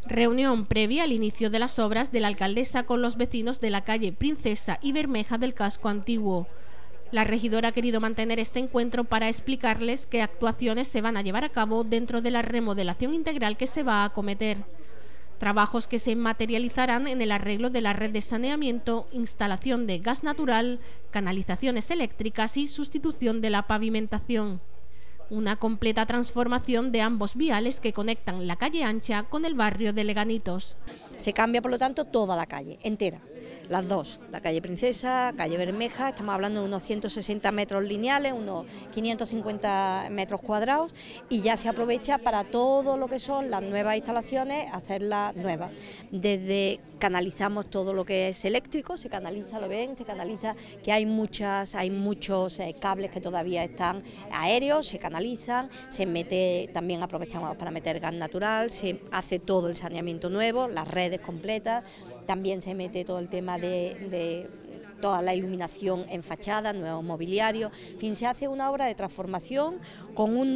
Reunión previa al inicio de las obras de la alcaldesa con los vecinos de la calle Princesa y Bermeja del casco antiguo. La regidora ha querido mantener este encuentro para explicarles qué actuaciones se van a llevar a cabo dentro de la remodelación integral que se va a acometer. Trabajos que se materializarán en el arreglo de la red de saneamiento, instalación de gas natural, canalizaciones eléctricas y sustitución de la pavimentación. Una completa transformación de ambos viales que conectan la calle Ancha con el barrio de Leganitos. Se cambia, por lo tanto, toda la calle, entera, las dos, la calle Princesa, calle Bermeja, estamos hablando de unos 160 metros lineales, unos 550 metros cuadrados, y ya se aprovecha para todo lo que son las nuevas instalaciones, hacerlas nuevas. Desde canalizamos todo lo que es eléctrico, se canaliza, lo ven, se canaliza, que hay muchos cables que todavía están aéreos, se canalizan, se mete, también aprovechamos para meter gas natural, se hace todo el saneamiento nuevo, las redes completas, también se mete todo el tema de toda la iluminación en fachada, nuevo mobiliario, en fin, se hace una obra de transformación con un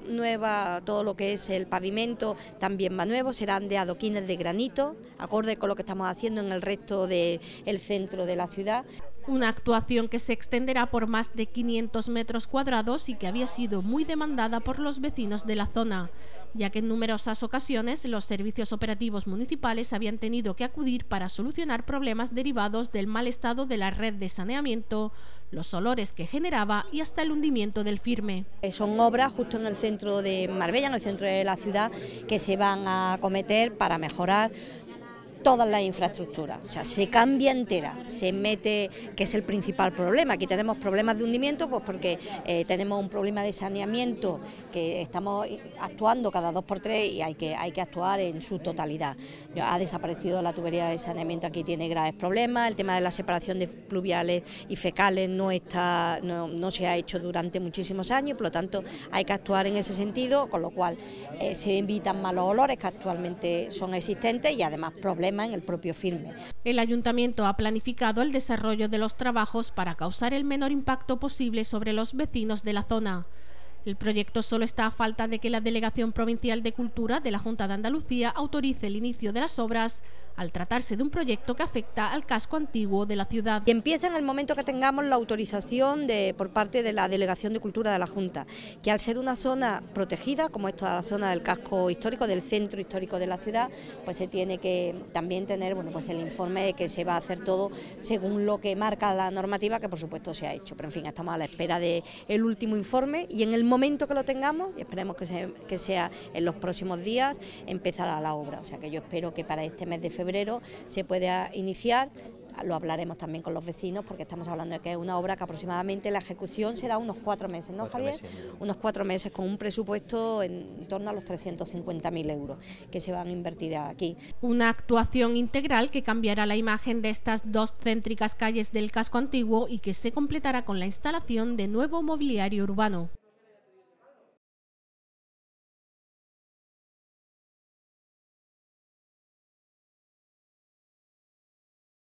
todo lo que es el pavimento también va nuevo, serán de adoquines de granito, acorde con lo que estamos haciendo en el resto del centro de la ciudad. Una actuación que se extenderá por más de 500 metros cuadrados y que había sido muy demandada por los vecinos de la zona, ya que en numerosas ocasiones los servicios operativos municipales habían tenido que acudir para solucionar problemas derivados del mal estado de la red de saneamiento, los olores que generaba y hasta el hundimiento del firme. Son obras justo en el centro de Marbella, en el centro de la ciudad, que se van a acometer para mejorar todas las infraestructuras, o sea, se cambia entera, se mete, que es el principal problema. Aquí tenemos problemas de hundimiento, pues porque tenemos un problema de saneamiento que estamos actuando cada 2 por 3 y hay que actuar en su totalidad. Ha desaparecido la tubería de saneamiento, aquí tiene graves problemas, el tema de la separación de pluviales y fecales no se ha hecho durante muchísimos años, por lo tanto hay que actuar en ese sentido, con lo cual se evitan malos olores que actualmente son existentes y además problemas en el propio firme. El ayuntamiento ha planificado el desarrollo de los trabajos para causar el menor impacto posible sobre los vecinos de la zona. El proyecto solo está a falta de que la Delegación Provincial de Cultura de la Junta de Andalucía autorice el inicio de las obras al tratarse de un proyecto que afecta al casco antiguo de la ciudad. Y empieza en el momento que tengamos la autorización por parte de la Delegación de Cultura de la Junta, que al ser una zona protegida, como es toda la zona del casco histórico, del centro histórico de la ciudad, pues se tiene que también tener pues el informe de que se va a hacer todo según lo que marca la normativa, que por supuesto se ha hecho. Pero en fin, estamos a la espera del último informe y en el momento que lo tengamos, y esperemos que sea en los próximos días, empezará la obra. O sea que yo espero que para este mes de febrero se pueda iniciar. Lo hablaremos también con los vecinos porque estamos hablando de que es una obra que aproximadamente la ejecución será unos 4 meses, ¿no, Javier? Unos 4 meses con un presupuesto en torno a los 350.000 euros que se van a invertir aquí. Una actuación integral que cambiará la imagen de estas 2 céntricas calles del casco antiguo y que se completará con la instalación de nuevo mobiliario urbano.